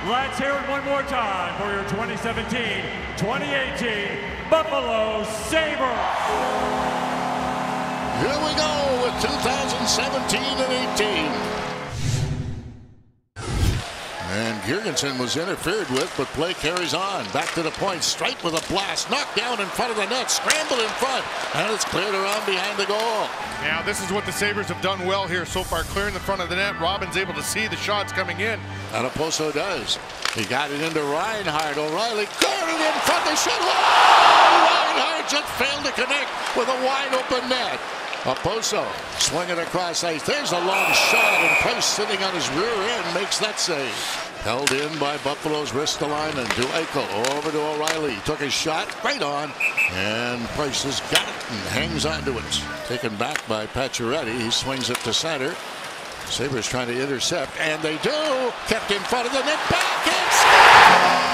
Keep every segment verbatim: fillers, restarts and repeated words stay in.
Let's hear it one more time for your twenty seventeen twenty eighteen Buffalo Sabres. Here we go with two thousand seventeen and eighteen. And Girgensson was interfered with, but play carries on. Back to the point, straight with a blast, knocked down in front of the net, scrambled in front, and it's cleared around behind the goal. Now this is what the Sabres have done well here so far, clearing the front of the net. Robin's able to see the shots coming in. And Oposo does. He got it into Reinhart. O'Reilly got it in front of the shot. Oh, Reinhart just failed to connect with a wide open net. Oposo swinging across ice. There's a long shot, and Price sitting on his rear end makes that save. Held in by Buffalo's Ristolainen to Eichel. Over to O'Reilly. Took his shot right on, and Price has got it and hangs on to it. Taken back by Pacioretty. He swings it to center. Sabres trying to intercept, and they do. Kept in front of the net. Back and score!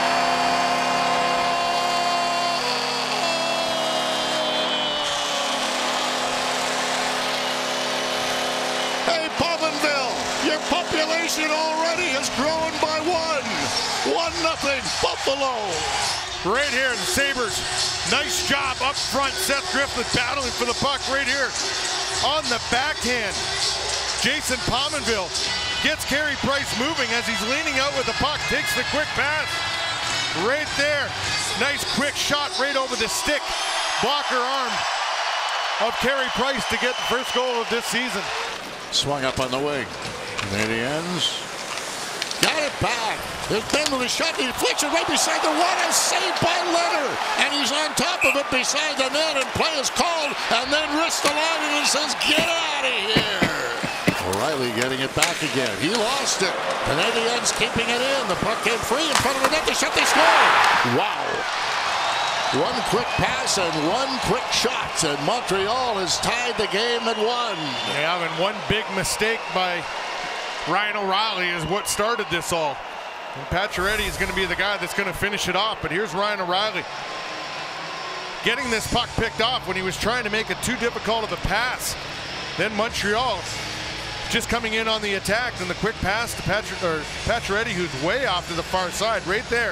Your population already has grown by one. One nothing Buffalo. Right here, the Sabres. Nice job up front. Seth Griffith battling for the puck right here. On the backhand, Jason Pominville gets Carey Price moving as he's leaning out with the puck. Takes the quick pass. Right there. Nice quick shot right over the stick. Blocker arm of Carey Price to get the first goal of this season. Swung up on the wing. Canadiens got it back. There's Ben with a shot. He flicks it right beside the one, and saved by Leonard. And he's on top of it beside the net, and play is called. And then Ristolainen and says, "Get out of here!" O'Reilly getting it back again. He lost it. Canadiens keeping it in. The puck came free in front of the net. They shot. They scored. Wow. One quick pass and one quick shot, and Montreal has tied the game at one. Yeah, and one big mistake by Ryan O'Reilly is what started this all. And Pacioretty is going to be the guy that's going to finish it off, but here's Ryan O'Reilly getting this puck picked off when he was trying to make it too difficult of a pass. Then Montreal just coming in on the attack, and the quick pass to Pacioretty, who's way off to the far side, right there.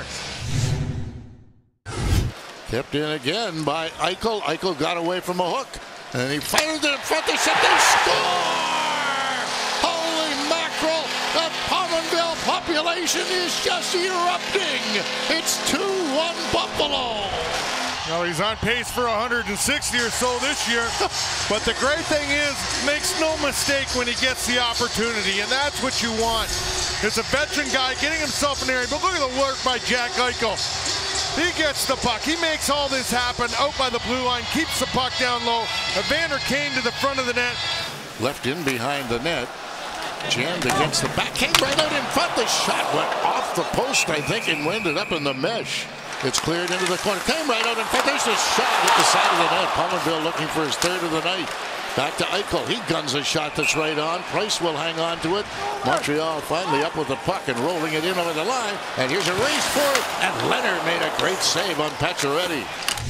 Kept in again by Eichel. Eichel got away from a hook, and he fired it in front. They shot. They score! Holy mackerel! The Pominville population is just erupting. It's two one Buffalo. Well, he's on pace for one hundred sixty or so this year. But the great thing is, makes no mistake when he gets the opportunity, and that's what you want. It's a veteran guy getting himself in the area. But look at the work by Jack Eichel. He gets the puck. He makes all this happen out by the blue line, keeps the puck down low. Evander Kane to the front of the net. Left in behind the net. Jammed against the back. Came right out in front. The shot went off the post, I think, and ended up in the mesh. It's cleared into the corner. Came right out in front. There's a shot at the side of the net. Pominville looking for his third of the night. Back to Eichel. He guns a shot that's right on. Price will hang on to it. Montreal finally up with the puck and rolling it in over the line. And here's a race for it. And Leonard made a great save on Pacioretty.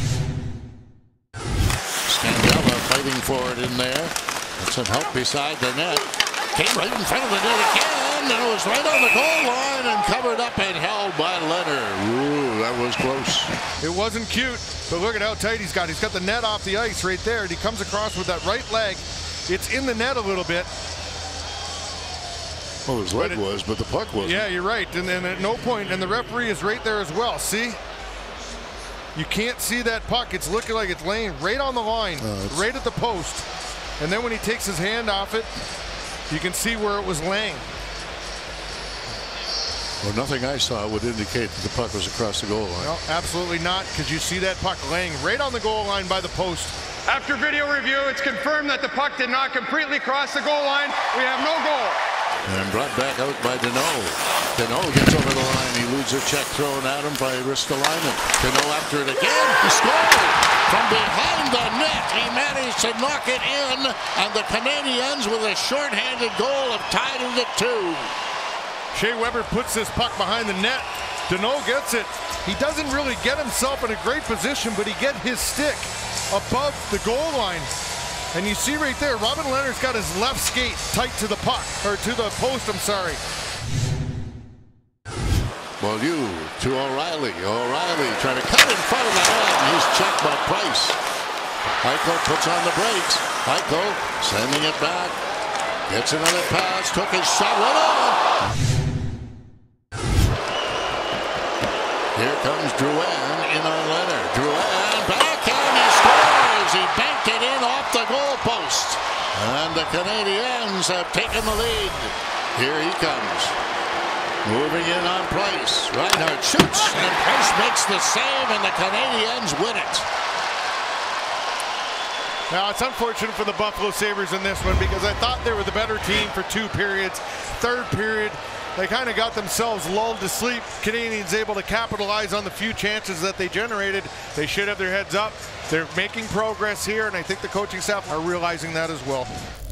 Scandella fighting for it in there. With some help beside the net. Came right in front of the net again. And it was right on the goal line and covered up and held by Leonard. Ooh, that was close. It wasn't cute, but look at how tight he's got. He's got the net off the ice right there, and he comes across with that right leg. It's in the net a little bit. Well, his leg but it, was, but the puck wasn't. Yeah, you're right. And then at no point, and the referee is right there as well. See? You can't see that puck. It's looking like it's laying right on the line, uh, right at the post. And then when he takes his hand off it, you can see where it was laying. Well, nothing I saw would indicate that the puck was across the goal line. No, absolutely not, because you see that puck laying right on the goal line by the post. After video review, it's confirmed that the puck did not completely cross the goal line. We have no goal. And brought back out by Danault. Danault gets over the line. He loses a check thrown at him by Ristolainen. Danault after it again. He scored from behind the net. He managed to knock it in, and the Canadiens with a shorthanded goal have tied it at two. Shea Weber puts this puck behind the net. Danault gets it. He doesn't really get himself in a great position, but he gets his stick above the goal line. And you see right there, Robin Leonard's got his left skate tight to the puck, or to the post, I'm sorry. Beaulieu to O'Reilly. O'Reilly trying to cut in front of the net, and he's checked by Price. Eichel puts on the brakes. Eichel sending it back. Gets another pass. Took his shot. Went on. Here comes Drouin in on Leonard. Drouin backhand. He scores. He banked it in off the goalpost. And the Canadiens have taken the lead. Here he comes. Moving in on Price. Reinhart shoots, and Price makes the save, and the Canadiens win it. Now, it's unfortunate for the Buffalo Sabres in this one because I thought they were the better team for two periods. Third period, they kind of got themselves lulled to sleep. Canadiens able to capitalize on the few chances that they generated. They should have their heads up. They're making progress here, and I think the coaching staff are realizing that as well.